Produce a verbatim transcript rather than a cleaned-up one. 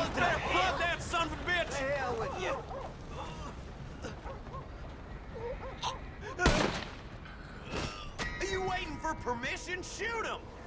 Better flood that son of a bitch! The hell with you. Are you waiting for permission? Shoot him!